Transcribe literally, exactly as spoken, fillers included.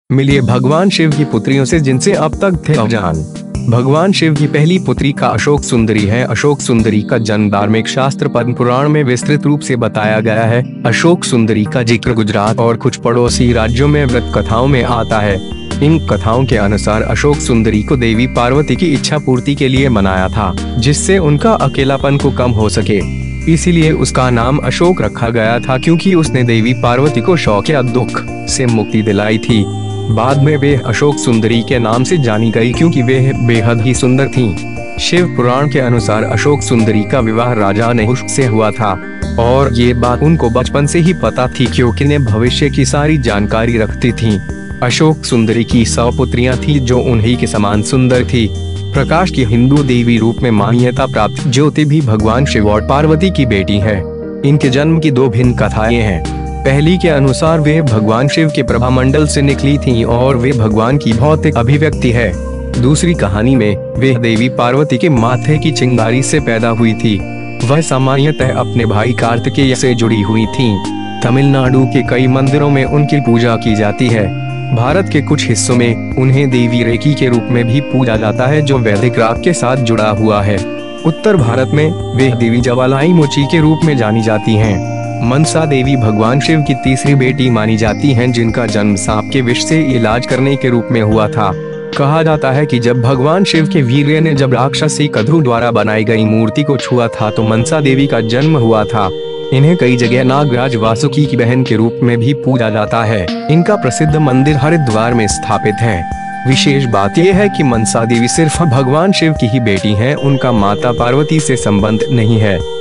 मिलिए भगवान शिव की पुत्रियों से जिनसे अब तक थे अनजान। भगवान शिव की पहली पुत्री का अशोक सुंदरी है। अशोक सुंदरी का जन्म धार्मिक शास्त्र पद्म पुराण में विस्तृत रूप से बताया गया है। अशोक सुंदरी का जिक्र गुजरात और कुछ पड़ोसी राज्यों में व्रत कथाओं में आता है। इन कथाओं के अनुसार अशोक सुंदरी को देवी पार्वती की इच्छा पूर्ति के लिए मनाया था, जिससे उनका अकेलापन को कम हो सके। इसीलिए उसका नाम अशोक रखा गया था, क्योंकि उसने देवी पार्वती को शौक या दुख से मुक्ति दिलाई थी। बाद में वे अशोक सुंदरी के नाम से जानी गई, क्योंकि वे बेहद ही सुंदर थीं। शिव पुराण के अनुसार अशोक सुंदरी का विवाह राजा नहुष से हुआ था, और ये बात उनको बचपन से ही पता थी, क्योंकि ने भविष्य की सारी जानकारी रखती थीं। अशोक सुंदरी की सौ पुत्रियां थीं, जो उन्हीं के समान सुंदर थी। प्रकाश की हिंदू देवी रूप में मान्यता प्राप्त ज्योति भी भगवान शिव और पार्वती की बेटी है। इनके जन्म की दो भिन्न कथाएं हैं। पहली के अनुसार वे भगवान शिव के प्रभामंडल से निकली थीं और वे भगवान की भौतिक अभिव्यक्ति है। दूसरी कहानी में वे देवी पार्वती के माथे की चिंगारी से पैदा हुई थी। वह सामान्यतः अपने भाई कार्तिकेय से जुड़ी हुई थीं। तमिलनाडु के कई मंदिरों में उनकी पूजा की जाती है। भारत के कुछ हिस्सों में उन्हें देवी रेकी के रूप में भी पूजा जाता है, जो वैदिक राग के साथ जुड़ा हुआ है। उत्तर भारत में वे देवी ज्वालाई मोची के रूप में जानी जाती हैं। मनसा देवी भगवान शिव की तीसरी बेटी मानी जाती हैं, जिनका जन्म सांप के विष से इलाज करने के रूप में हुआ था। कहा जाता है कि जब भगवान शिव के वीर्य ने जब राक्षसी कद्रु द्वारा बनाई गई मूर्ति को छुआ था, तो मनसा देवी का जन्म हुआ था। इन्हें कई जगह नागराज वासुकी की बहन के रूप में भी पूजा जाता है। इनका प्रसिद्ध मंदिर हरिद्वार में स्थापित है। विशेष बात यह है कि मनसा देवी सिर्फ भगवान शिव की ही बेटी हैं, उनका माता पार्वती से संबंध नहीं है।